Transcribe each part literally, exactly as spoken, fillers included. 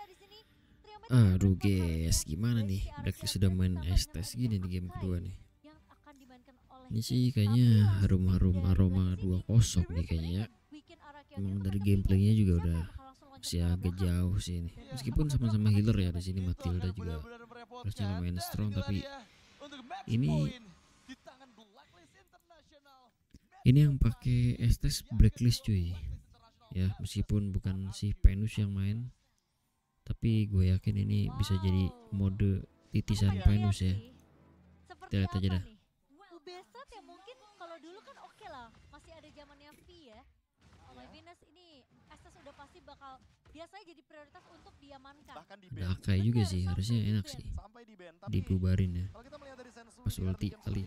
Aduh guys, gimana nih? Blacklist sudah main Estes gini di game kedua nih. Ini sih kayaknya harum-harum aroma dua kosong nih kayaknya ya. Emang dari gameplaynya juga udah masih agak jauh sih ini. Meskipun sama-sama healer ya di sini Matilda juga harusnya lumayan strong, tapi ini ini yang pakai Estes Blacklist cuy. Ya, meskipun bukan si Penus yang main, tapi gue yakin ini bisa jadi mode titisan Penus ya. Kita lihat aja dah. Ubesat ya mungkin kalau dulu kan oke okay lah, masih ada zamannya V ya. Oleh Venus ini Estes udah pasti bakal biasanya jadi prioritas untuk diamankan. Ada Akai juga sih, harusnya enak sih dibubarin ya. Pas ulti kali.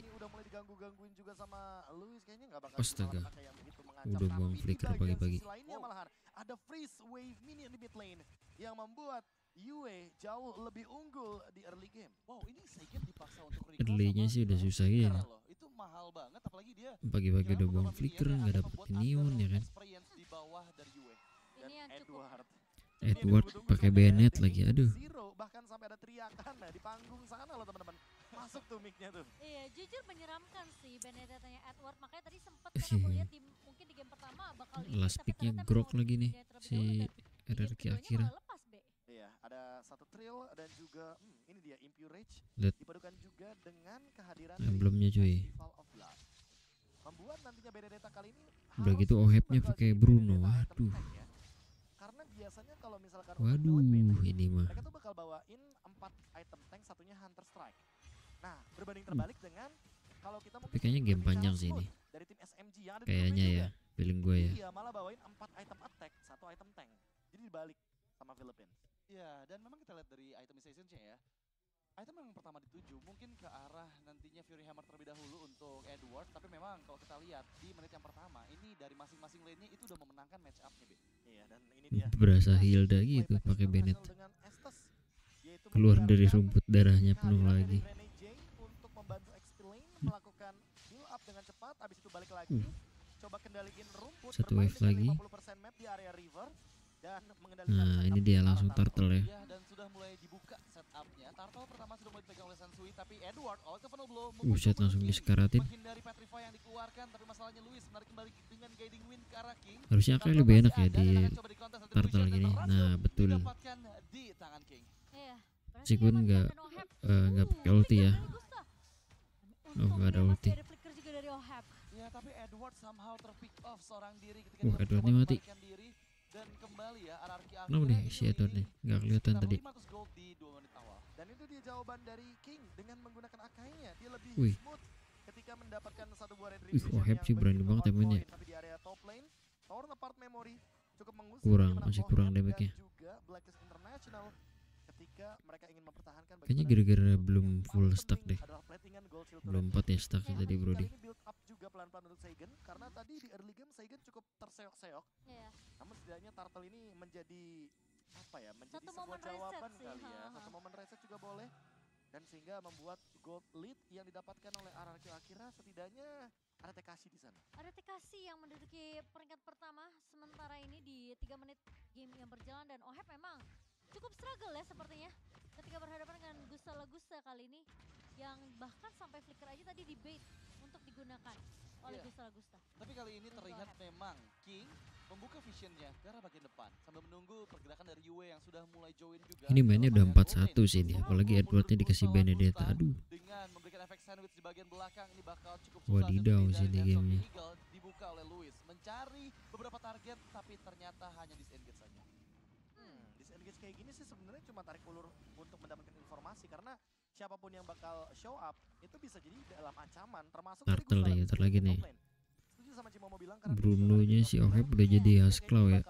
Astaga, udah buang flicker pagi-pagi. Ada freeze wave minion di mid lane yang membuat Yue jauh lebih unggul di early game. Wow, ini Seigen dipaksa untuk recall. Early-nya sih udah susah ya. Itu mahal banget, apalagi dia pagi-pagi udah buang flicker, nggak dapet neon ya kan. Di bawah dari Yue. Ini yang cukup Edward pakai Bennett lagi, aduh. Bahkan sampai ada teriakan nah, di panggung sana loh teman-teman. Masuk tuh mic-nya tuh. Iya, jujur menyeramkan sih Benedetta-nya Edward. Makanya tadi sempat kan aku lihat di mungkin di game pertama bakal ini, last pick-nya grok lagi nih si R R Q Akira. Iya, ada satu trill dan juga hmm, ini dia Impure Rage dipadukan juga dengan kehadiran emblemnya cuy. Membuat nantinya Benedetta kali ini udah gitu ohepnya pakai Bruno, waduh. Karena biasanya kalau misalkan waduh ini mah mereka tuh bakal bawain empat item tank, satunya Hunter Strike. Nah, berbanding terbalik hmm. dengan kalau kita tapi kayaknya game panjang sih ini. Dari tim S M G yang ada kayaknya ya, feeling gue ya. Iya, malah bawain empat item attack, satu item tank. Jadi dibalik sama Philippines. Iya, dan memang kita lihat dari itemization-nya ya. Item yang pertama dituju mungkin ke arah nantinya Fury Hammer terlebih dahulu untuk Edward, tapi memang kalau kita lihat di menit yang pertama ini dari masing-masing lane-nya itu udah memenangkan match up-nya, Be. Iya, dan ini dia. Berasa Hilda gitu pakai Bennett. Keluar dari rumput darahnya penuh lagi. Untuk membantu X P lane melakukan build up dengan cepat, habis itu balik lagi. Uh. Coba kendaliin rumput, satu wave lagi. lima puluh persen map di area river. Dan nah ini dia langsung turtle ya. Dan sudah mulai dibuka setupnya. Turtle pertama sudah mulai dipegang oleh Sansui, tapi Edward all ke funnel blow. Buset langsung disekaratin. Menghindari Petrify yang dikeluarkan, tapi masalahnya Luis menarik kembali dengan guiding wind ke arah King. Harusnya kayak lebih enak ya di turtle gini. Nah betul. Meskipun nggak nggak uh, pakai ulti ya. Oh nggak ada ulti. Ya tapi Edward somehow terpick off seorang diri ketika oh Edwardnya mati. Dan kembali ya R R Q kenapa nih si Edward nih nggak kelihatan tadi. Dan itu dia jawaban dari King dengan menggunakan Akainya. Dia lebih Wih. smooth ketika mendapatkan satu buah red Wih, oh sih berani banget temennya. Tapi di area top lane, Torn Apart Memory cukup mengusir kurang masih kurang damage-nya. juga Blacklist International ketika mereka ingin mempertahankan. Kayaknya gara-gara belum full stack deh. Belum empat ya stacknya tadi Brody. Build up juga pelan-pelan untuk Seigen karena tadi di early game Seigen cukup terseok-seok. Yeah. Namun setidaknya Turtle ini menjadi apa ya? Menjadi satu sebuah jawaban sih, kali ya. ha, ha. Satu momen reset juga boleh. Dan sehingga membuat gold lead yang didapatkan oleh R R Q Akira setidaknya ada Tekashi di sana. Ada Tekashi yang menduduki peringkat pertama sementara ini di tiga menit game yang berjalan, dan Ohep memang cukup struggle ya sepertinya ketika berhadapan dengan Gusta Lagusta kali ini yang bahkan sampai flicker aja tadi di bait untuk digunakan oleh yeah. Gusta Lagusta. Tapi kali ini terlihat memang King membuka visionnya ke arah bagian depan sambil menunggu pergerakan dari Yue yang sudah mulai join juga. Ini mainnya udah empat satu sih ini, apalagi Edwardnya dikasih Benedetta. Aduh. Dengan memberikan efek sandwich di bagian belakang ini bakal cukup susah. Wadidaw sih di gamenya. Dibuka oleh Luis mencari beberapa target tapi ternyata hanya disengage saja. Hmm, disengage kayak gini sih sebenarnya cuma tarik ulur untuk mendapatkan informasi karena siapapun yang bakal show up itu bisa jadi dalam ancaman termasuk turtle lagi, turtle lagi nih. Bilang, Bruno-nya si Ohep udah jadi Hasklaw ya.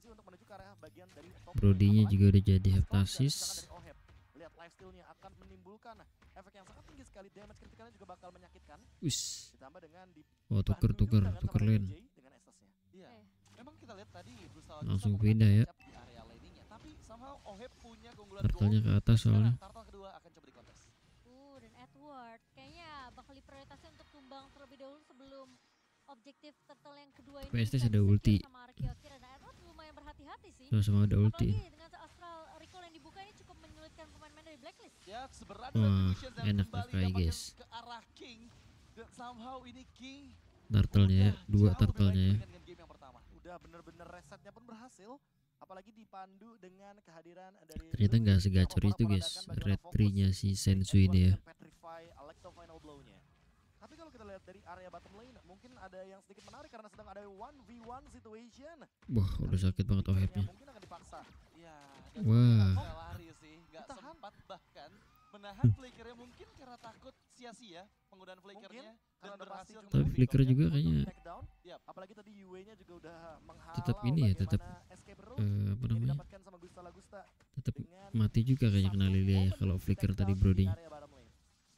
Brody-nya juga udah jadi Heptasis. Lihat lifesteal-nya akan menimbulkan efek yang sangat tinggi sekali, damage kritikalnya juga bakal menyakitkan. Wis. Ditambah dengan di oh tuker tuker tuker lane. Iya. Memang kita lihat tadi langsung pindah ya. Tapi somehow Ohep punya keunggulan turtle-nya ke atas soalnya. Turtle kedua akan coba di kontes. Uh, dan Edward kayaknya bakal diprioritaskan untuk tumbang terlebih dahulu sebelum objektif turtle yang kedua ini. P S T ada ulti. Sama Akira, dan Edward lumayan berhati-hati sih. Sama-sama ada ulti. Apalagi dengan Astral Recall Ya, seberat Wah, Revolution dan enak kembali Akai, dapatkan guys. ke arah King. Dan somehow ini King Turtle-nya ya, udah dua jauh lebih turtle-nya baik ya. dibandingkan game yang pertama. Udah bener-bener resetnya pun berhasil. Apalagi dipandu dengan kehadiran dari Ternyata Louis nggak yang segacor itu memporak-porandakan guys, bagaimana red fokus tree-nya si dari Sensu Edward ini ya. dengan Petrify Electro Final Blow-nya. Tapi kalau kita lihat dari area bottom lane, mungkin ada yang sedikit menarik karena sedang ada one v one situation. Wah, udah sakit banget O H P-nya. Mungkin akan dipaksa. Ya, Wah. nggak lari sih, nggak sempat bahkan menahan flickernya mungkin karena takut sia-sia penggunaan flickernya dan berhasil. Tapi flicker juga kayaknya Yap, apalagi tadi U W-nya juga udah menghalau tetap ini ya, tetap escape route eh, apa yang namanya, didapatkan sama Gusta Lagusta tetap dengan mati juga kayaknya kena satu Lilia ya momen kalau flicker takedown tadi di Brody. area bottom lane.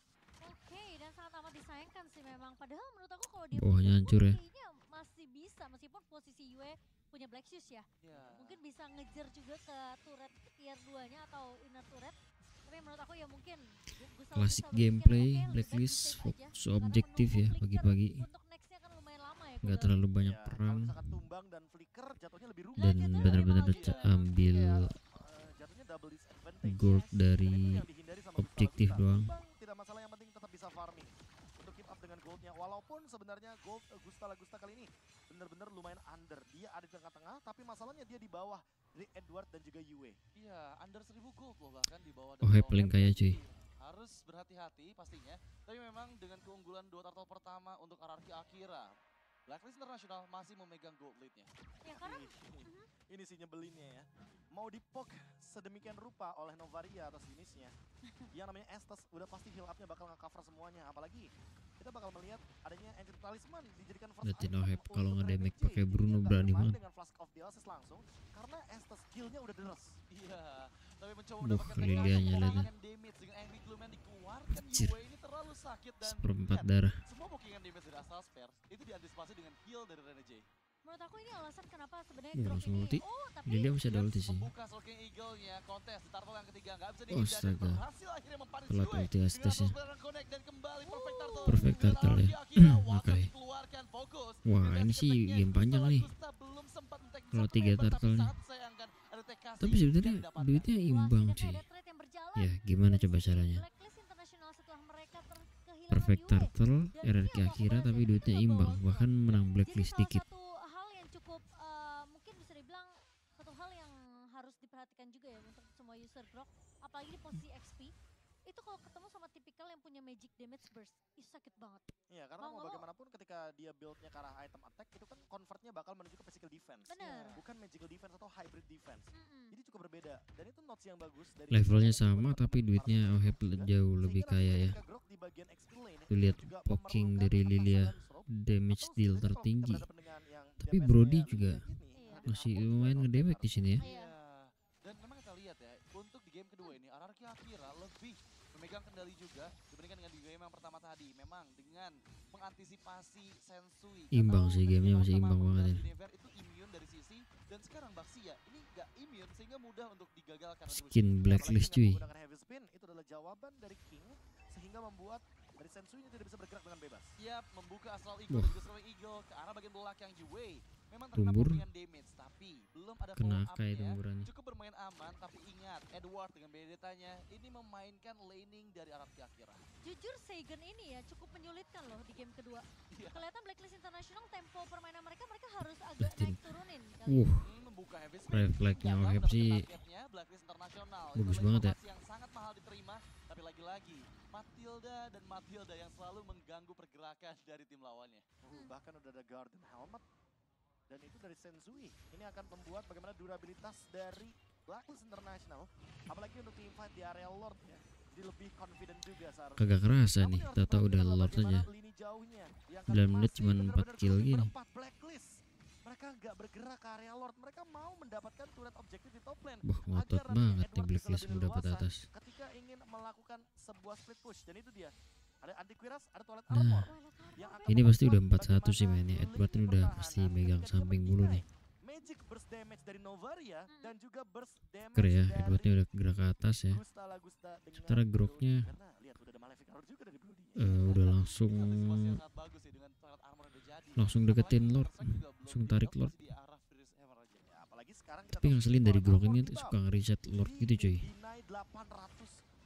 Oke, dan sangat amat disayangkan sih memang. Padahal menurut aku kalau dia Bawahnya punya hancur ya. kayaknya masih bisa meskipun posisi Yue punya Black Shoes ya. Ya. Mungkin bisa ngejar juga ke turret tier dua-nya atau inner turret. Tapi menurut aku ya mungkin Gu- Gusta Klasik Lagusta berpikir, gameplay, "Oke, lebih baik blacklist, di save aja." fokus Karena objektif ya menunggu flicker pagi-pagi. untuk nextnya kan lumayan lama ya. Nggak kalau terlalu banyak Ya, perang kalau misalkan tumbang dan flicker jatuhnya lebih rugi. dan Gadgetnya benar-benar memang ca- lagi. ambil Ya, eh, jatuhnya double disadvantage. gold Dan itu dari yang dihindari sama Gusta objektif Lagusta. doang. Tumbang tidak masalah, yang penting tetap bisa farming untuk keep up dengan goldnya. Walaupun sebenarnya gold uh, Gusta Lagusta kali ini benar-benar lumayan under. Dia ada di tengah-tengah, tapi masalahnya dia di bawah dari Edward dan juga Yue. Iya, under seribu gold loh bahkan di bawah. Oh, hype paling kaya cuy. Harus berhati-hati pastinya. Tapi memang dengan keunggulan dua turtle pertama untuk Ararki Akira, Blacklist International masih memegang gold lead-nya. Ya karena Ini, ini sih nyebelinnya ya. Mau dipok sedemikian rupa oleh Novaria atau sinisnya. Yang namanya Estes udah pasti heal up-nya bakal nge-cover semuanya. Apalagi kita bakal melihat adanya Ancient Talisman dijadikan first Liatin item O H P untuk kalau nge-damage Renegade. pakai Jadi Bruno dia nggak berani bermain banget. dengan Flask of Dialysis langsung karena Estes skill-nya udah deres. Iya, tapi mencoba Buh, mendapatkan Lilianya lihat ya. damage dengan Angry Gloom yang dikeluarkan. Anjir. Yue ini terlalu sakit dan Seperempat lihat, darah. semua bookingan damage dari Astral Spare itu diantisipasi dengan heal dari Renegade. menurut aku ini alasan kenapa sebenarnya Oh, Grok langsung ini ulti. oh tapi Lilia masih ada ulti sih. Membuka Sulking Eagle-nya, kontes di turtle yang ketiga nggak bisa Oh, dihindari dan astaga. berhasil akhirnya mempanis Telat Yue ulti dengan Estes ya. full barrel connect dan kembali perfect turtle. Perfect Dengan turtle ya. Ararki Akira, Oke. Watson dikeluarkan, fokus. Wah, Dengan ini sih attack-nya, game panjang Gusta nih. Lagusta belum sempat men-take Kalau satu tiga member, tapi turtle nih. sangat disayangkan ada Tekasi Tapi sebenarnya yang didapatkan. duitnya wah, imbang setidaknya cuy. ada trade yang berjalan Ya gimana dari coba sisi caranya? Blacklist International setelah mereka ter- kehilangan Perfect Yue. turtle, Dan R R ini Q yang Akira membawa tapi jadi duitnya itu imbang, ngebawa bahkan Grok. menang Jadi blacklist salah dikit. satu hal yang cukup eh, mungkin bisa dibilang satu hal yang harus diperhatikan juga ya untuk semua user Grok, apalagi di posisi X P. Itu kalau ketemu sama tipikal yang punya magic damage burst, itu sakit banget. Iya, karena Mau mau nggak mau. bagaimanapun ketika dia build-nya ke arah item attack itu kan convertnya bakal menuju ke physical defense. Bener. Bukan magical defense atau hybrid defense. Mm-mm. Jadi cukup berbeda. Dan itu notes yang bagus dari Levelnya dari sama teman-teman tapi duitnya para O H P pemain juga. jauh lebih Sehingga kaya nanti ya. ketika Grok di bagian X P lane, Tuh lihat juga poking memerlukan dari Lilia, pasangan stroke, damage atau deal setidaknya kalau kita tertinggi. berhadapan dengan yang Tapi D P S Brody kayak juga Lilia gini, Iya. Radin masih Amon lumayan juga ngedamage oke di sini ya. Iya. Iya. Dan memang kita lihat ya, untuk di game kedua ini Ararki Akira lebih memegang kendali juga dibandingkan dengan di game yang pertama tadi. Memang dengan mengantisipasi Sensui. Imbang atau sih gamenya, masih sama imbang banget ya. Guinevere itu immune dari sisi, dan sekarang Baxia ini nggak immune sehingga mudah untuk digagalkan. Skin Apalagi blacklist dengan cuy. menggunakan heavy spin itu adalah jawaban dari King sehingga membuat dari Sensui tidak bisa bergerak dengan bebas. Siap membuka Astral Eagle Wah. dan juga Sterling Eagle ke arah bagian belakang Yue. Memang terkena Tumbur. dengan damage tapi belum ada Kena follow Akai up-nya. tumburannya. Cukup bermain aman, tapi ingat Edward dengan Benedetta-nya ini memainkan laning dari Ararki Akira. Jujur Seigen ini ya cukup menyulitkan loh di game kedua. Iya. Kelihatan Blacklist International tempo permainan mereka mereka harus agak Liatin. naik turunin kali. Wuh, Hmm, membuka heavy spin. refleksnya Gagal O H P mendapatkan sih targetnya, Blacklist International. bagus Itu adalah banget ya. informasi yang sangat mahal diterima, tapi lagi-lagi Matilda dan Matilda yang selalu mengganggu pergerakan dari tim lawannya. Uh, bahkan udah ada Garden Helmet. Dan itu dari Sensui. Ini akan membuat bagaimana durabilitas dari Blacklist International. Apalagi untuk team fight di area Lord ya. Jadi lebih confident juga seharusnya. kagak kerasa Namun nih, yang harus tahu-tahu udah diperhatikan lord adalah aja. bagaimana lini jauhnya yang sembilan menit masih cuman benar-benar empat kill grouping gini. berempat Blacklist. Mereka nggak bergerak ke area Lord. Mereka mau mendapatkan turret objektif di top lane. Wah, ngotot Agar nanti banget nih Edward blacklist bisa mau lebih dapat leluasa atas. ketika ingin melakukan sebuah split push. Dan itu dia. Ada antiquiras, ada toilet Nah, armor. Wah, yang akan ini pasti udah membuat empat satu sih bagaimana mainnya. lini Edward ini udah pertahanan pasti ketika megang dia samping mulu nih. mendinai magic burst damage dari Novaria Hmm. dan juga burst damage Ker ya, dari Edwardnya udah gerak ke atas ya. Gusta Lagusta dengan Sementara Groknya Brody. Karena lihat udah ada Malefic Armor juga dari Brody. eh, udah langsung Antisipasi yang sangat bagus ya dengan toilet armor udah jadi. langsung Apalagi deketin Counter Lord, Strike juga belum langsung di tarik build, Lord. masih di arah Furious Hammer aja. Ya, apalagi sekarang kita Tapi tahu ngeselin dari toilet Grok armor ini di tuh buff. suka nge-reset Lord Jadi gitu cuy. deny delapan ratus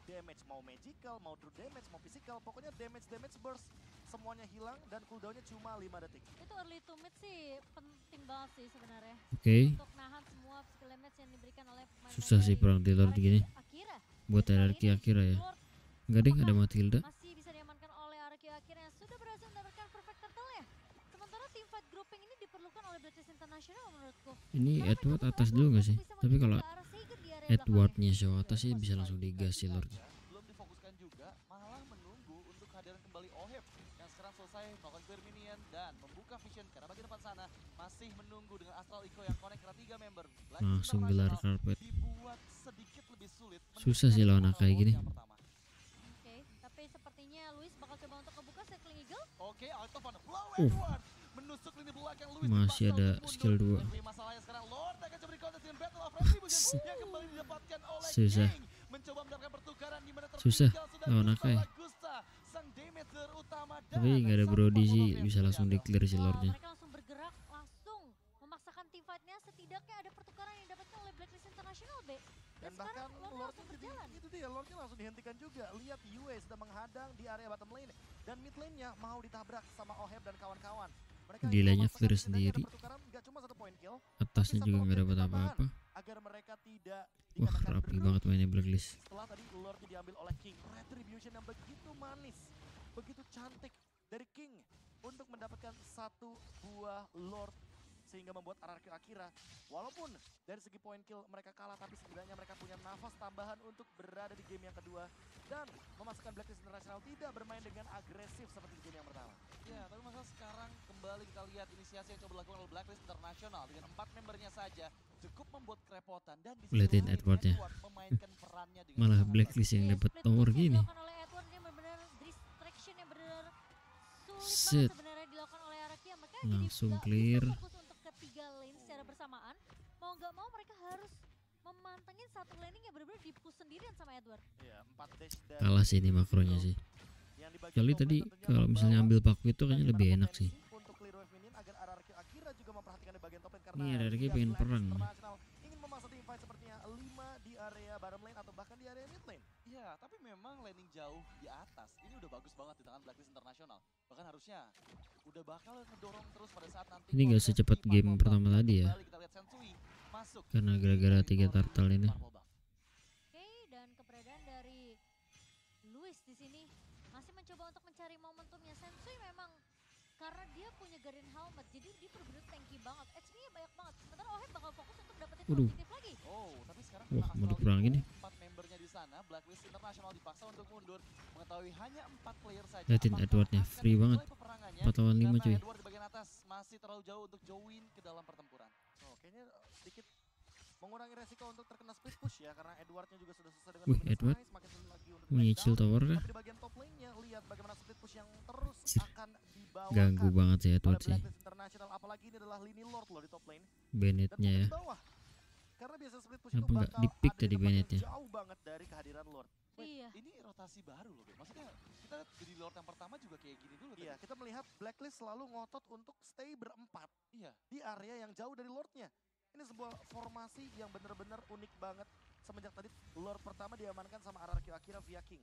damage, mau magical, mau true damage, mau physical, pokoknya damage damage burst semuanya hilang dan cooldownnya cuma lima detik. Itu early to mid sih penting banget sih sebenarnya. Oke. Okay. Untuk nahan semua physical damage yang diberikan oleh pemain. Susah sih perang di Lord gini. Akira. Buat R R Q Akira ya. Enggak deh, ada Matilda. Masih bisa diamankan oleh R R Q Akira yang sudah berhasil mendapatkan perfect turtle ya. Sementara team fight grouping ini diperlukan oleh Blacklist International menurutku. Ini Edward atas dulu nggak sih? Tapi kalau Edwardnya show atas sih bisa langsung digas sih Lord. Belum difokuskan juga, malah menunggu untuk kehadiran kembali Oheb yang sekarang selesai melakukan clear minion dan membuka vision karena bagian depan sana masih menunggu dengan Astral Echo yang connect ke tiga member. Langsung gelar karpet. Dibuat sedikit lebih sulit. Susah sih lawan kayak gini. Oke, tapi sepertinya Luis bakal coba untuk membuka Cycling Eagle. Oke, out of on blow Uh. Edward. Menusuk lini belakang Luis. Masih ada skill dua. Masalahnya sekarang Lord akan coba dikontes dengan Battle of Retribution yang kembali didapatkan oleh Susah. King. Mencoba mendapatkan pertukaran di mana Susah sudah lawan Akai. Gusta, sang damager utama dan Tapi nggak ada Brody sih, bisa langsung di clear si Wah, Lordnya. mereka langsung bergerak, langsung memaksakan team fight-nya. Setidaknya ada pertukaran yang didapatkan oleh Blacklist International, B. Dan Dan bahkan sekarang Lord Lordnya langsung jadi, berjalan. itu dia, Lordnya langsung dihentikan juga. Lihat U A sedang menghadang di area bottom lane dan mid lane-nya mau ditabrak sama Oheb dan kawan-kawan. Mereka Di lane-nya clear sendiri. Gak cuma satu point kill, Atasnya juga nggak dapat apa-apa. agar mereka tidak Wah, dikatakan rapi beruh. banget mainnya Blacklist. Setelah tadi Lordnya diambil oleh King, Retribution yang begitu manis, begitu cantik dari King untuk mendapatkan satu buah Lord sehingga membuat R R Q Akira walaupun dari segi point kill mereka kalah, tapi setidaknya mereka punya nafas tambahan untuk berada di game yang kedua dan memasukkan Blacklist International tidak bermain dengan agresif seperti di game yang pertama. Ya, tapi masalah sekarang kembali kita lihat inisiasi yang coba dilakukan oleh Blacklist International dengan empat membernya saja cukup membuat kerepotan dan di sisi Liatin lain Edwardnya. Edward memainkan perannya dengan Malah sangat Blacklist yang Iya, dapat split tower push yang gini. dilakukan oleh Edward ini benar-benar distraction yang benar sulit Set. banget sebenarnya dilakukan oleh R R Q. Mereka jadi Langsung nggak bisa clear. fokus untuk ketiga lane secara bersamaan. Mau nggak mau mereka harus memantengin satu laning yang benar-benar di-push sendirian sama Edward. Iya, empat dash dari Kalah sih ini makronya sih. yang di bagian Kali top tadi lane tentunya kalau misalnya membawa ambil paku itu kayaknya bagaimana lebih enak potensi sih. untuk clear wave minion agar R R Q Akira juga memperhatikan di bagian top lane karena Ini R R Q jika pengen Blacklist perang nih. International ingin memaksa team fight sepertinya lima di area bottom lane atau bahkan di area mid lane. Iya, tapi memang laning jauh di atas. Ini udah bagus banget di tangan Blacklist International. Bahkan harusnya udah bakal ngedorong terus pada saat nanti Ini nggak kontes secepat di game Marvel pertama Bang. tadi ya. Kembali kita lihat Sensui masuk Karena di gara-gara game tiga core turtle ini. Marvel Bang. Oke, dan keberadaan dari Luis di sini masih mencoba untuk mencari momentumnya. Sensui memang karena dia punya Guardian Helmet, jadi dia benar-benar tanky banget. H P-nya banyak banget. Sementara Oheb bakal fokus untuk dapetin Waduh. objektif lagi. Oh, tapi sekarang Wah, kena mau Astral diperangin Echo, nih. empat membernya di sana, Blacklist International dipaksa untuk mundur, mengetahui hanya empat player saja. Liatin Apakah Edwardnya, akan free banget. dimulai peperangannya? empat lawan lima Karena cuy. Edward di bagian atas masih terlalu jauh untuk join ke dalam pertempuran. Oh, kayaknya sedikit mengurangi resiko untuk terkena split push ya, karena Edwardnya juga sudah selesai dengan Wih, dominance Edward size, makin sulit lagi untuk menyicil knockdown. tower kah? Tapi di bagian top lane-nya lihat bagaimana split push yang terus Anjir. akan dibawa Ganggu banget sih Edward oleh sih. Blacklist International, apalagi ini adalah lini Lord loh di top lane. Dan Bennett-nya bukan ya. di bawah. Karena biasa split push Kenapa itu nggak bakal di-pick ada tadi tempat yang Bennett-nya? jauh banget dari kehadiran Lord. Wait, Iya. ini rotasi baru loh, Beb. Maksudnya kita jadi Lord yang pertama juga kayak gini dulu. Iya, kita melihat Blacklist selalu ngotot untuk stay berempat. Iya, di area yang jauh dari Lordnya. Ini sebuah formasi yang benar-benar unik banget. Semenjak tadi Lord pertama diamankan sama R R Q Akira via King.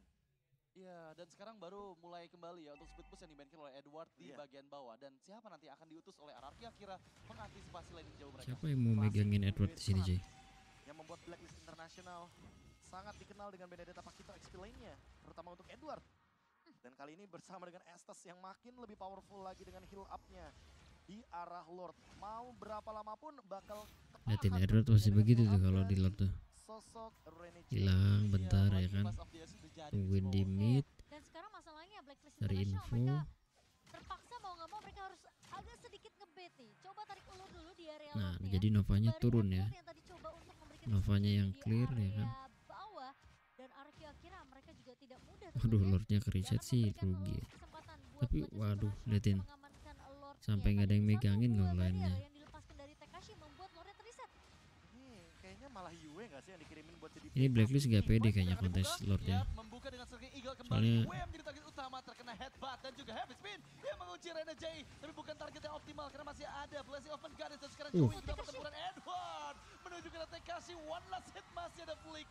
Iya, dan sekarang baru mulai kembali ya untuk split push yang dimainkan oleh Edward di Iya. bagian bawah. Dan siapa nanti akan diutus oleh R R Q Akira mengantisipasi laning jauh mereka. Siapa yang mau Masih megangin Edward di sini, Wizard cuy? yang membuat Blacklist International sangat dikenal dengan Benedetta Pakito X P lane-nya, terutama untuk Edward. Dan kali ini bersama dengan Estes yang makin lebih powerful lagi dengan heal up-nya di arah Lord. Mau berapa lama pun bakal Liatin ketahan Edward masih dengan begitu heal tuh kalau up-nya di Lord tuh. sosok Rene J. Hilang Iya, bentar ya apalagi kan. Pass of the Ace udah jadi Tungguin di semua. mid. Dan sekarang masalahnya Blacklist Cari International info. mereka terpaksa mau nggak mau mereka harus agak sedikit ngebet nih. Coba tarik ulur dulu di area Nah, Lord ya. jadi Novanya Sembari turun ya. Edward yang tadi coba untuk memberikan Novanya exposure yang di clear ya area kan. bawah, dan R Q Akira mereka juga tidak mudah Waduh, tentunya. Lordnya ke Dia reset akan sih memberikan rugi ya. kesempatan buat Tapi Blacklist waduh, International liatin. untuk mengamankan Lordnya. Sampai nggak ada yang Tadi megangin satu loh buah lainnya. barrier yang dilepaskan dari Tekashi membuat Lordnya terreset. Ini kayaknya malah Yue nggak sih yang dikirimin buat jadi Ini backup? Blacklist nggak pede Teamfight kayaknya segera kontes dibuka. Lordnya. Lihat, membuka dengan Sergei Eagle kembali. Soalnya- Yue menjadi target utama, terkena headbutt dan juga heavy spin. Dia mengunci Rene J, tapi bukan target yang optimal karena masih ada Blessing of Goddess dan sekarang Uh. join ke dalam pertempuran Edward menuju ke Tekashi. One last hit, masih ada flicker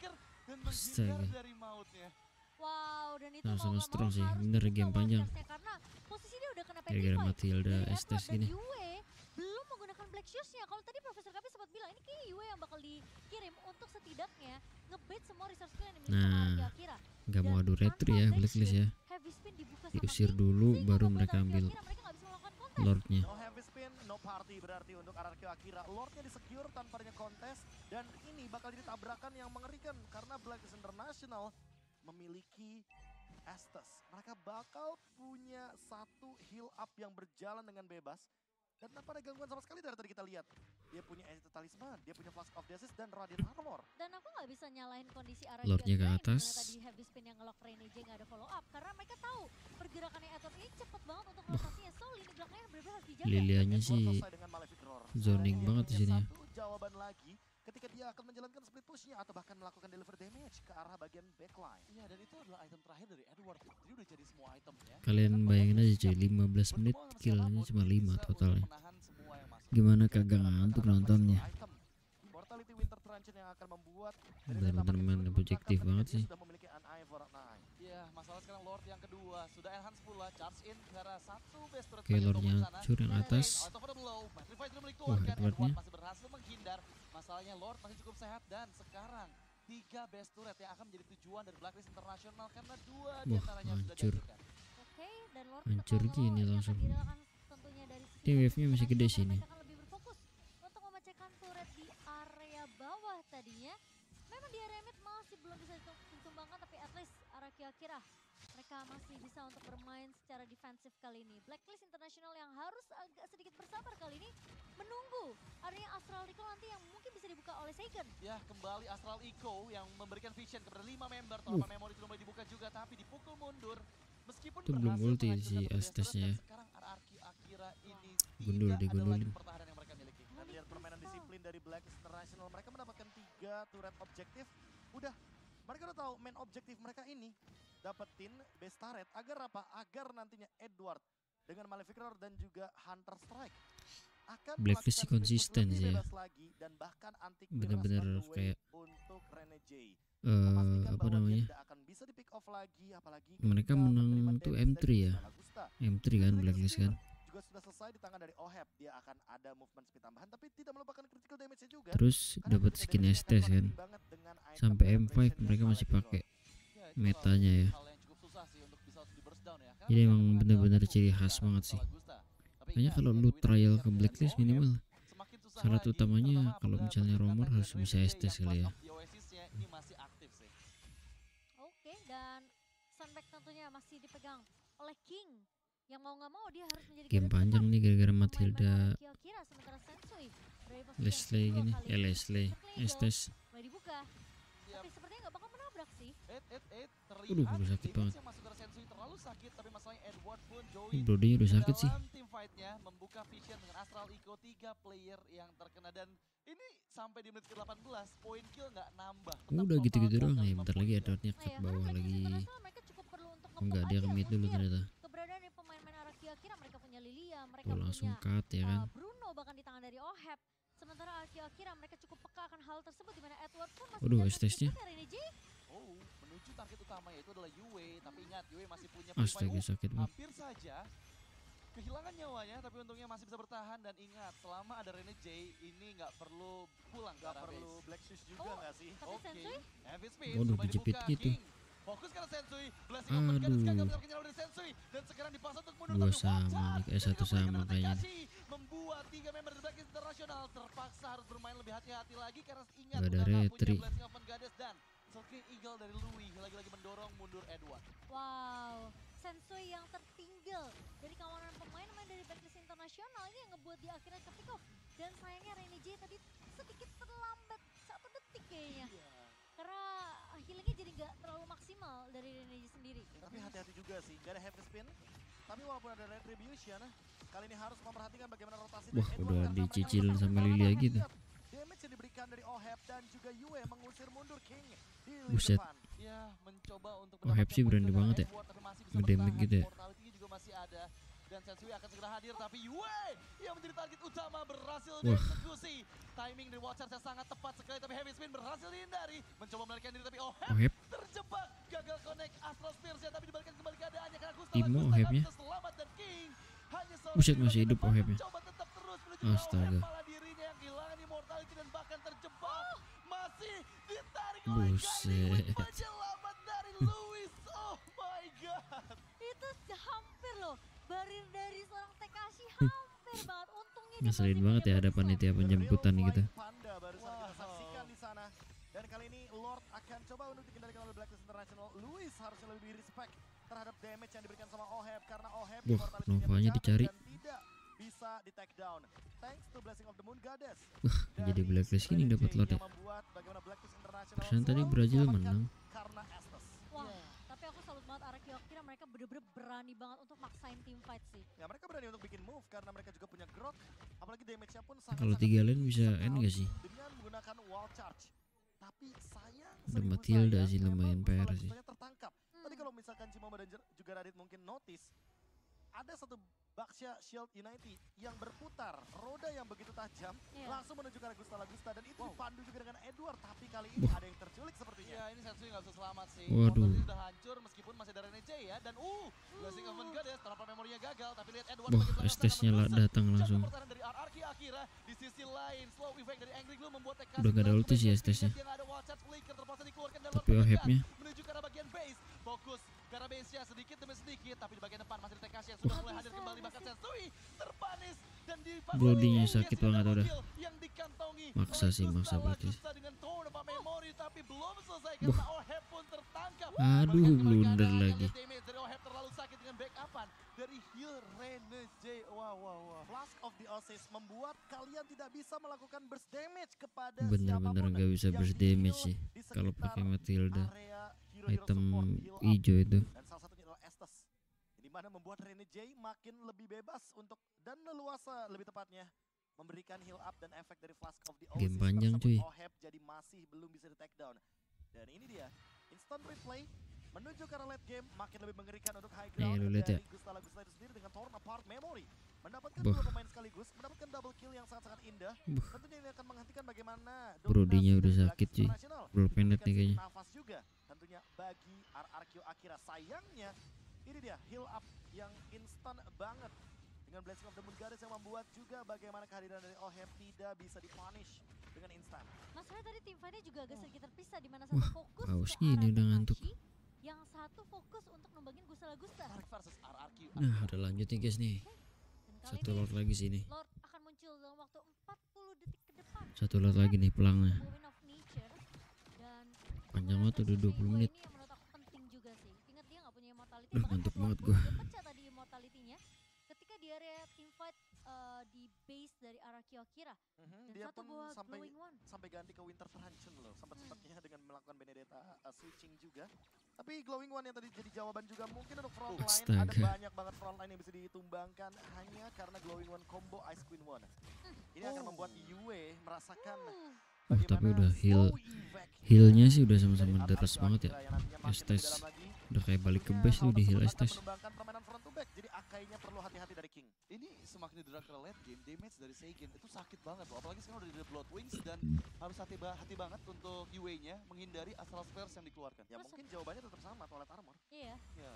dan Astaga. menghindar dari mautnya. Wow, dan itu Sama-sama mau nggak mau strong sih, harus bener dibuka game panjang. wildcard-nya karena posisi dia udah kena Gara-gara petrify. Matilda Dari Estes Edward dan gini. Yue belum menggunakan Black Shoes-nya. Kalau tadi Profesor Kapi sempat bilang ini kayak Yue yang bakal dikirim untuk setidaknya nge-bait semua resource skill yang dimiliki sama Nah, Arki Akira. nggak mau Dan adu retri tanpa ya Black Blacklist Shoes, ya. heavy spin dibuka sama Diusir King, dulu sehingga baru membuat mereka Arki ambil Akira mereka nggak bisa melakukan kontes. Lordnya. No heavy spin, no party berarti untuk R R Q Akira. Lordnya disecure tanpa adanya kontes. Dan ini bakal jadi tabrakan yang mengerikan karena Blacklist International memiliki Estes. Mereka bakal punya satu heal up yang berjalan dengan bebas. Dan tanpa ada gangguan sama sekali dari tadi kita lihat. Dia punya Ancient Talisman, dia punya Flask of Death dan Radiant Armor. Dan aku nggak bisa nyalahin kondisi R R Q Lordnya ke Akira yang atas. dimana tadi heavy spin yang ngelock Rene J nggak ada follow up. Karena mereka tahu pergerakannya Edward ini cepet banget untuk rotasinya. So lini belakangnya benar-benar harus dijaga. Lilianya Edward sih selesai dengan Malefic Roar. zoning Sekarang banget dia di sini ya. punya satu jawaban lagi ketika dia akan menjalankan split pushnya atau bahkan melakukan deliver damage ke arah bagian backline. Iya, dan itu adalah item terakhir dari Edward. Jadi udah jadi semua item ya. Kalian bayangin aja cuy, lima belas menit killnya cuma lima totalnya. Gimana kagak ngantuk nontonnya. Mortality Winter Truncheon yang akan membuat Bener-bener main objektif banget sih. sudah memiliki an eye for an eye. Iya, masalah sekarang Lord yang kedua sudah enhance pula, charge in ke arah satu base turret Oke, Lordnya hancur yang atas. Wah, Edwardnya. masih berhasil menghindar. Masalahnya Lord masih cukup sehat dan sekarang tiga base turret yang akan menjadi tujuan dari Blacklist International karena dua Wah, diantaranya sudah hancur. dihancurkan. Oke, dan Lord Hancur kalau gini yang langsung. akan dilakukan tentunya dari sisi Ini wave-nya masih gede internasional, sih ini. mereka akan lebih berfokus untuk memecahkan turret di area bawah tadinya. Memang di area mid masih belum bisa ditum- ditumbangkan, tapi at least arah Akira mereka masih bisa untuk bermain secara defensif kali ini. Blacklist International yang harus agak sedikit bersabar kali ini menunggu adanya Astral Recall nanti yang mungkin bisa dibuka oleh Seiken. Ya, kembali Astral Echo yang memberikan vision kepada lima member. Uh. Total memori itu mulai dibuka juga, tapi dipukul mundur. Meskipun Itu belum berhasil ulti menghancurkan si satu base Estesnya turret, ya. dan sekarang R R Q Akira ini Gundul, tidak ada digundulin. lagi pertahanan yang mereka miliki. Dan lihat permainan disiplin dari Black International, mereka mendapatkan tiga turret objektif. Udah, mereka udah tahu main objektif mereka ini dapetin base turret agar apa? Agar nantinya Edward dengan Malefic Roar dan juga Hunter Strike akan Blacklist sih melakukan split push konsisten lebih sih ya. bebas lagi dan bahkan anti clear Bener-bener on the way kayak untuk Rene J. eh Memastikan apa bahwa dia namanya? tidak akan bisa di pick off lagi, apalagi Mereka ketika menang menerima tuh damage M tiga dari ya. Gustavo Agusta. M tiga kan Critical Blacklist Spear kan. juga sudah selesai di tangan dari Oheb. Dia akan ada movement speed tambahan tapi tidak melupakan critical damage-nya juga. Terus Karena dapat critical skin damage-nya akan Estes kan. connecting banget dengan item Sampai M lima penetration-nya mereka masih Malefic pakai Roar. Ya, itu metanya salah ya. satu hal yang cukup susah sih untuk bisa di burst down ya. Karena Jadi mereka emang mengandalkan bener-bener full ciri ke khas arah banget Gustavo sih. Agusta. Tapi Makanya ingat, kalau begitu lu winter trial clear ke dari Blacklist Oheb, minimal semakin susah syarat lagi, utamanya terutama kalau apabila misalnya Romer pendekatan harus Rene bisa J Estes yang kali ya. Flask of the Oasis-nya ini masih aktif sih. Oke, dan Sunback tentunya masih dipegang oleh King yang mau nggak mau dia harus menjadi Game garda panjang depan nih gara-gara untuk Matilda main-main Araki Akira, sementara Sensui dari posisi yang Leslie kedua gini. kali Eh ini. Leslie Circle Estes. mulai dibuka, Yap. tapi sepertinya nggak bakal menabrak sih. Eight, eight, eight, terlihat Waduh, udah sakit damage banget. yang masuk ke Sensui terlalu sakit, tapi masalahnya Edward pun Ini join Brody udah ke sakit sih. dalam tim fight-nya, membuka vision dengan Astral Echo, tiga player yang terkena dan ini sampai di menit ke delapan belas, poin kill nggak nambah. Tetap Udah total gitu-gitu doang gagal ya. lima Bentar poin lagi kill. Edwardnya Nah ke ya, bawah karena lagi. Blacklist International mereka cukup perlu untuk Oh, enggak, nge-block dia aja ke mid dulu biar ternyata. keberadaan dari pemain-pemain Araki Akira, mereka punya Lilia, mereka Oh, langsung punya cut ya kan. uh, Bruno bahkan di tangan dari Oheb. Sementara Araki Akira mereka cukup peka akan hal tersebut di mana Edward pun masih Waduh, jaga Estesnya. sedikit dari Rene J. Oh, menuju target utama yaitu adalah Yue, tapi ingat Yue masih punya Astaga, Purify. Uh, sakit banget. hampir saja kehilangan nyawanya, tapi untungnya masih bisa bertahan. Dan ingat, selama ada Rene J ini nggak perlu pulang ke arah perlu base. Black Shoes juga Oh, nggak sih? tapi Oke, Sensui heavy speed Waduh, coba dijepit dibuka. gitu. King fokus karena Sensui, blessing of Forgotten Aduh. gagal mendapatkan nyawa dari Sensui dan sekarang dipaksa untuk mundur. Dua tapi sama one nih, shot. eh satu Tiga poin sama kemenangan kayaknya. Takashi membuat tiga member dari Blacklist International terpaksa harus bermain lebih hati-hati lagi karena ingat Nggak ada udah nggak retri. punya blessing of Forgotten dan Sulking Eagle dari Louis lagi-lagi mendorong mundur Edward. Wow, Sensui yang tertinggal dari kawanan pemain-pemain dari Blacklist International ini yang ngebuat dia akhirnya ke pick off. Dan sayangnya Rene J tadi sedikit terlambat satu detik kayaknya. Karena healingnya jadi nggak terlalu maksimal dari Rene J sendiri. Tapi hati-hati juga sih, gak ada heavy spin. Tapi walaupun ada retribution, kali ini harus memperhatikan bagaimana rotasi dari Wah, Edward udah karena mereka dicicil menang sama bersama. Lilia Bahkan gitu. lihat, damage yang diberikan dari Oheb dan juga Yue mengusir mundur King di lini Buset. depan. Ya, mencoba untuk Oheb sih mendapatkan berani poin banget ya. Edward, tapi masih bisa Ngedamage bertahan. gitu ya. Mortality-nya juga masih ada. Dan dan Sensui akan segera hadir, tapi Yue yang menjadi target utama berhasil Wah. dieksekusi. Timing dari Watcher sangat tepat sekali, tapi Heavy Spin berhasil dihindari. Mencoba melarikan diri, tapi Oheb Oheb. terjebak. Gagal connect Astral Spears-nya, tapi dibalikan kembali keadaannya karena Gusta Timo Gusta Ohebnya. bisa selamat dan King hanya seorang Buset, diri masih di hidup depan Ohebnya. mencoba tetap terus menuju ke Astaga. Oheb, malah dirinya yang kehilangan immortality dan bahkan terjebak. Masih ditarik oleh Buset. Guiding with penyelamat dari Lewis. Oh my god. Itu hampir loh, barir dari seorang Tekashi hampir banget. Untungnya dia Ngeselin masih banget ya punya ada bonus panitia The penjemputan real gitu. Flying Panda barusan kita Wow. saksikan di sana. Dan kali ini Lord akan coba untuk dikendalikan oleh Blacklist International. Lewis harusnya lebih respect terhadap damage yang diberikan sama Oheb karena Oheb Wah, immortality-nya Novanya mencapai dicari. dan tidak bisa di take down. Thanks to Blessing of the Moon Goddess. Wah, jadi Dari Blacklist gini Rene dapat J lot ya. yang membuat bagaimana Blacklist International Perasaan tadi selalu Brazil diselamatkan menang. karena Estes. Wah, tapi aku salut banget Araki Akira, mereka bener-bener berani banget untuk maksain team fight sih. Ya mereka berani untuk bikin move karena mereka juga punya growth. Apalagi damage-nya pun sangat Kalau tiga lane bisa end gak sih? dengan menggunakan wall charge. Tapi sayang Udah seribu Matilda sayang, sih, lumayan memang P R Gustavo sih. Gustanya tertangkap. Tadi kalau misalkan Cimoma dan Jer- juga Radit mungkin notice, ada satu Baxia Shield United yang berputar, roda yang begitu tajam, Iya. langsung menuju ke arah Gusta Lagusta dan itu dipandu juga dengan Edward, tapi kali ini Wah. ada yang terculik sepertinya. Iya, ini Sensui nggak bisa selamat sih. Waduh. Motor ini udah hancur meskipun masih ada Rene J ya, dan uh, Blessing of Moon Goddess, tanpa memorinya gagal, tapi lihat Edward Wah, bagian belakang Estes-nya sangat lah berkesan. datang langsung. Jatuh pertahanan dari R R Q Akira di sisi lain, slow effect dari Angry Glow membuat Tekashi Udah gak ada ulti sih Yang Estes-nya. ada wall charge flicker terpaksa dikeluarkan dan Tapi Lord Ohebnya. mengejar menuju ke arah bagian base. Fokus ke arah base-nya sedikit demi sedikit, tapi di bagian depan masih ada Tekashi yang sudah Wah. mulai hadir kembali, bahkan Sensui terpanis dan di Blooding-nya sakit banget udah. yang dikantongi Maksa oleh sih, Gusta maksa berarti. Lagusta dengan Torn of Memory, tapi belum selesai Wah. karena Oheb pun tertangkap. Aduh, Melihat kembali blunder keadaan, lagi. lihat damage dari Oheb terlalu sakit dengan backupan dari heal Rene J. Wow, wow, wow. Flask of the Oasis membuat kalian tidak bisa melakukan burst damage kepada Bener-bener siapapun nggak bisa yang burst di-heal damage sih di kalau sekitar pakai Matilda. area hero-hero Item support, heal up. hijau itu. Dan salah satunya adalah Estes, di mana membuat Rene J makin lebih bebas untuk dan leluasa lebih tepatnya memberikan heal up dan efek dari Flask of the Oasis. Game panjang, tersebut. cuy. Oheb jadi masih belum bisa di take down. Dan ini dia instant replay menuju ke arah late game, makin lebih mengerikan untuk high Eh, ground lu lihat dari ya. Gusta Lagusta itu sendiri dengan Torn Apart Memory. Mendapatkan Boh. dua pemain sekaligus, mendapatkan double kill yang sangat-sangat indah. Buh. Tentunya ini akan menghentikan bagaimana Brodinya dominasi udah dari sakit, Blacklist cuy. International. Bro penet nih Memberikan kayaknya. nafas juga tentunya bagi R R Q Akira. Sayangnya ini dia heal up yang instan banget dengan Blessing of the Moon Goddess yang membuat juga bagaimana kehadiran dari Oheb tidak bisa dipunish dengan instan. Masalahnya tadi tim fight-nya juga agak sedikit terpisah, di mana satu Wah, fokus haus ke gini arah udah ngantuk. Tekashi, yang satu fokus untuk nembangin Gusta Lagusta. Tarik versus R R Q. Nah, udah lanjut nih guys nih. Dan kali Satu ini lot lagi sini. Lord akan muncul dalam waktu empat puluh detik ke depan. Satu lot lagi nih pelangnya. Woman of Nature, dan Panjang banget udah dua puluh menit. Ini yang menurut aku penting juga sih. Ingat dia nggak punya immortality. Duh, bahkan ngantuk Edward banget pun gua. udah pecah tadi immortality-nya ketika di area team fight eh, di base dari Araki Akira. Dan Dia satu pun bawa sampai glowing one. sampai ganti ke Winter Truncheon loh, Hmm. sempat-sempatnya dengan melakukan Benedetta uh, switching juga. Tapi glowing one yang tadi jadi jawaban juga mungkin untuk front line, ada Astaga. banyak banget front line yang bisa ditumbangkan hanya karena glowing one combo Ice Queen one. Ini akan membuat Yue merasakan Uh, Wah, tapi bagaimana udah heal. slow effect Healnya sih udah dari sama-sama R R Q deres banget ya. Akira yang nantinya makin lebih Estes. dalam lagi. Udah kayak balik ke Tentunya base tuh hal di heal tersebut akan Estes. menumbangkan permainan front to back, jadi Akainya perlu hati-hati dari King. Ini semakin didrag ke late game, damage dari Seigen itu sakit banget loh. Apalagi sekarang udah di Blood Wings dan harus hati, ba- hati banget untuk Yue-nya menghindari Astral Spears yang dikeluarkan. Ya Terus- mungkin jawabannya tetap sama, Toilet Armor. iya. Ya.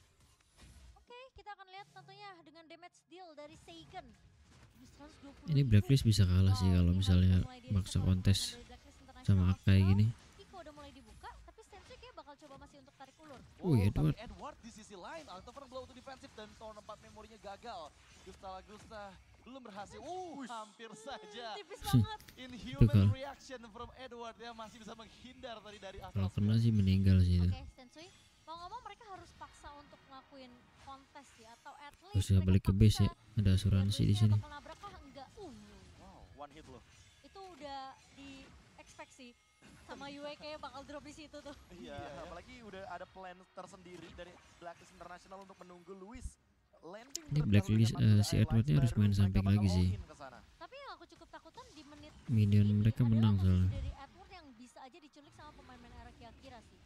Oke, kita akan lihat tentunya dengan damage deal dari Seiken. seratus dua puluh Ini Blacklist bisa kalah sih Wow, kalau ini misalnya harus mulai di maksa reset kontes oleh pemain dari Blacklist International sama Akai Astral. gini. Iko udah mulai dibuka, tapi Sensui kayak bakal coba masih untuk tarik ulur. Wih, Oh, Edward. tapi Edward di sisi lain, Altover blow to defensif dan Torn empat memorinya gagal. Gusta Lagusta belum berhasil. Uh, hampir saja. Tipis banget. Inhuman kalau- reaction from Edward ya, masih bisa menghindar tadi dari Kalau Astral kena Spears. sih meninggal sih itu. Oke, Sensui. Mau ngomong mereka harus paksa untuk ngelakuin kontes ya, atau at least Harus ya mereka balik ke base ya. paksa. Ada asuransi di Blacklist-nya sini. bakal nabrak kah? Enggak. Uh, Wow, one hit loh. itu udah di expect sih. Sama Yue kayak bakal drop di situ tuh. Iya, apalagi udah ada plan tersendiri dari Blacklist International untuk menunggu Luis landing. Ini terlebih Blacklist, dahulu dengan eh, si Airlines, Edwardnya harus baru main mereka samping bakal lagi all sih. in ke sana. Tapi yang aku cukup takutan di menit Minion ini mereka adalah menang posisi soalnya. dari Edward yang bisa aja diculik sama pemain-pemain Araki Akira sih.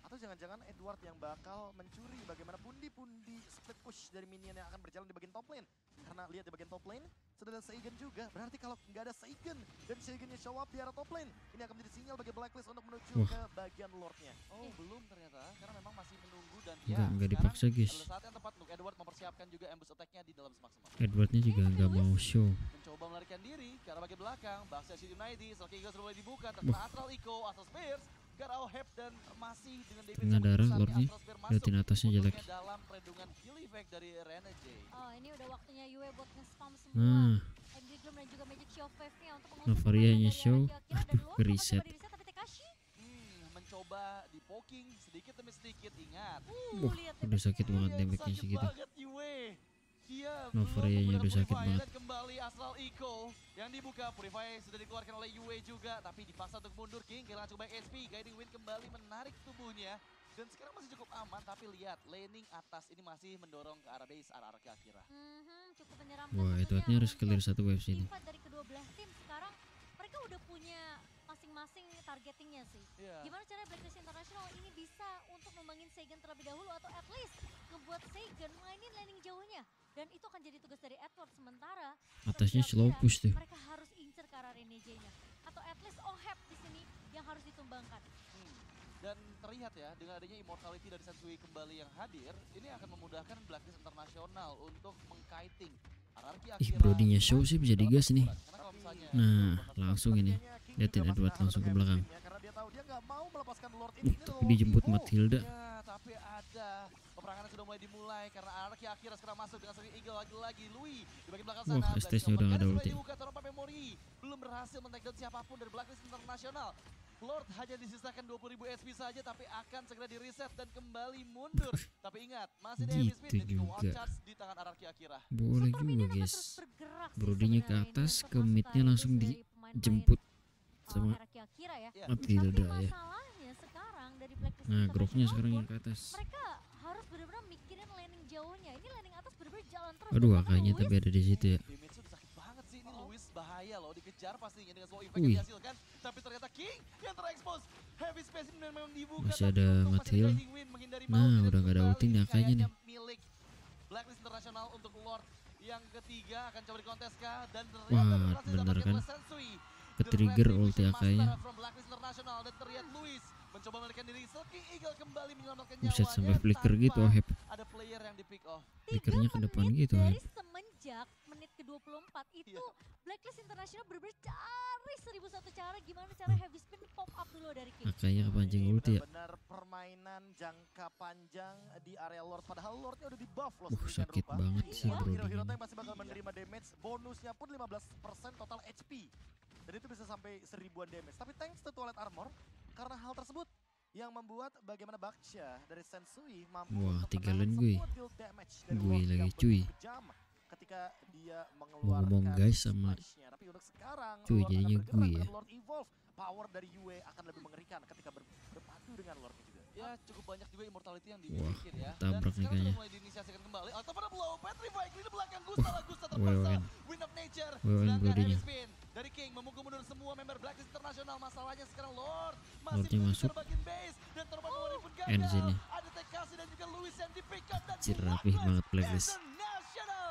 Atau jangan-jangan Edward yang bakal mencuri bagaimana pundi-pundi split push dari minion yang akan berjalan di bagian top lane. Karena lihat di bagian top lane, sudah ada Seigen juga. Berarti kalau nggak ada Seigen dan Seigennya show up di arah top lane, ini akan menjadi sinyal bagi Blacklist untuk menuju Wah. ke bagian Lordnya. Oh, Eh. belum ternyata, karena memang masih menunggu dan Enggak, ya enggak sekarang dipaksa guys. adalah saat yang tepat untuk Edward mempersiapkan juga ambush attack-nya di dalam semaksimal. Edwardnya juga nggak mau show. Mencoba melarikan diri ke arah bagian belakang. Baksia City United, Selkie Eagles sudah mulai dibuka. Terkena Astral Echo, Astral Spears, Garau Hep dan masih dengan David Tengah yang darah berusaha, Lordnya. Astral Spear masuk Liatin atasnya jelek. untuknya dalam perlindungan kill effect dari Renegade. Oh, ini udah waktunya Yue buat nge-spam semua. Nah, Endigloom dan juga Magic Show Wave-nya untuk Novarianya pemain dari show. Araki Akira. Dan Aduh, Lord ke bakal reset. coba di-reset, tapi Tekashi. Hmm, mencoba di poking sedikit demi sedikit, ingat. Uh, Wah, lihat udah sakit banget Yang damage-nya sakit segitu. banget Yue. Dia Novarianya belum udah menggunakan sakit Purify banget. dan kembali Astral Echo yang dibuka. Purify sudah dikeluarkan oleh Yue juga, tapi dipaksa untuk mundur. King kehilangan cukup banyak H P. Guiding Wind kembali menarik tubuhnya. Dan sekarang masih cukup aman, tapi lihat laning atas ini masih mendorong ke arah base, arah Araki Akira. Mhm, cukup menyeramkan. Wah, tentunya Edwardnya harus untuk clear satu wave sini. pivot dari kedua belah tim sekarang mereka udah punya masing-masing targetingnya sih. Iya. Gimana cara Blacklist International ini bisa untuk membangun Seigen terlebih dahulu atau at least ngebuat Seigen mainin laning jauhnya. Dan itu akan jadi tugas dari Edward sementara. Atasnya Selkie slow Akira, push tuh. Mereka harus incer ke arah Renegade-nya. Atau at least Ohep di sini yang harus ditumbangkan. Hmm. Dan terlihat ya, dengan adanya immortality dari Sensui kembali yang hadir, ini akan memudahkan Blacklist International untuk mengkiting Araki Ih, Akira. Brodinya show sih bisa digas nih. Karena kalau misalnya Nah, langsung ini. Liatin Edward langsung ke belakang. Karena dia tahu dia nggak mau melepaskan Lord Uh, ini. Ini tapi Lord dijemput Evo. Matilda. Ya, tapi ada. Peperangan sudah mulai dimulai karena Araki Akira sekarang masuk dengan Selkie Eagle lagi-lagi. Louis di bagian belakang sana. Wah, S T S-nya udah nggak ada ulti. Dibuka Toropa Memory. Belum berhasil men-takedown siapapun dari Blacklist International. Lord hanya disisakan dua puluh ribu H P saja, tapi akan segera di-reset dan kembali mundur. Tapi ingat, masih ada heavy speed Gitu dan juga one juga. charge di tangan Araki Akira. Boleh Super juga minion akan guys. terus bergerak sih Brodinya ke sebenarnya ini atas, untuk ke mas midnya Tyrese langsung dari pemain-pemain, dijemput uh, sama Araki Akira ya. Ya. Matilda Tapi ya. masalahnya sekarang dari Blacklist Nah, groknya International sekarang pun, yang ke atas. mereka harus benar-benar mikirin laning jauhnya. Ini laning atas benar-benar jalan terus. Aduh, dan bahkan akanya Louis tapi ada di situ ya. Damage udah sakit banget sih, ini Oh. Louis bahaya loh, dikejar pastinya dengan slow effect Wih. yang dihasilkan. Tapi ternyata King yang terekspos. Heavy space ini memang dibuka. Masih tapi ada untung masih Matil. Guiding Wind menghindari Nah, maut dan udah nggak ada kembali ulti nih akanya kayaknya nih. milik Blacklist International untuk Lord yang ketiga akan coba dikonteska dan ternyata Wah, berhasil bener didapatkan kan. oleh Sensui. Ke-trigger The ulti Retribution akanya. Master from Blacklist International dan terlihat Louis mencoba melarikan diri. Selkie Eagle kembali menyelamatkan nyawanya. Buset, sampai flicker gitu tanpa Ohep. ada player yang di pick off. Flickernya ke depan gitu dari Ohep. semenjak menit ke dua puluh empat itu Iya. Blacklist International benar-benar cari seribu satu cara gimana cara heavy spin pop up dulu dari King. Akanya kepancing Ini ulti ya. benar-benar permainan jangka panjang di area Lord. Padahal Lordnya udah di buff loh. Wah, sedemikian sakit rupa. banget sih Untuk Brody hero-hero ini. tank masih bakal menerima damage. Bonusnya pun lima belas persen total H P. Dan itu bisa sampai seribuan damage. Tapi thanks to Toilet Armor, karena hal tersebut yang membuat bagaimana Baksha dari Sensui mampu Wah, untuk tiga menahan lane gue. semua deal damage dari Gue Lord lagi, yang cuy. begitu kejam ketika dia Ngomong mengeluarkan guys sama splash-nya. Tapi untuk sekarang cuy, Lord jadinya akan bergerak gue ya. dengan Lord Evolve. Power dari Yue akan lebih mengerikan ketika ber berpadu dengan Lordnya juga. Ya cukup banyak juga immortality yang dimiliki ya. tabrak nih Dan sekarang kayaknya. sudah mulai diinisiasikan kembali. Atau pada blow, Petrify di belakang Gusta lah, Gusta W terpaksa. W N. Wind of Nature, W W N sedangkan Brodinya. Heavy Spin dari King memukul mundur semua member Blacklist International. Masalahnya sekarang Lord masih Lordnya belum masuk. bisa bagian base dan Torban Memory pun End gagal. sini. Ada Tekasi dan juga Louis yang di pick up dan Anjir, rapih banget Blacklist. International.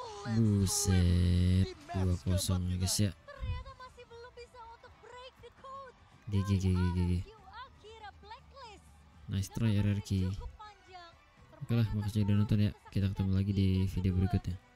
Buset, dua kosong ya guys ya. Ternyata masih belum bisa untuk break the code. G G G G G G. Akira Blacklist. Nice try R R Q. Cukup panjang. Oke lah, makasih udah nonton ya. Kita ketemu lagi di video berikutnya.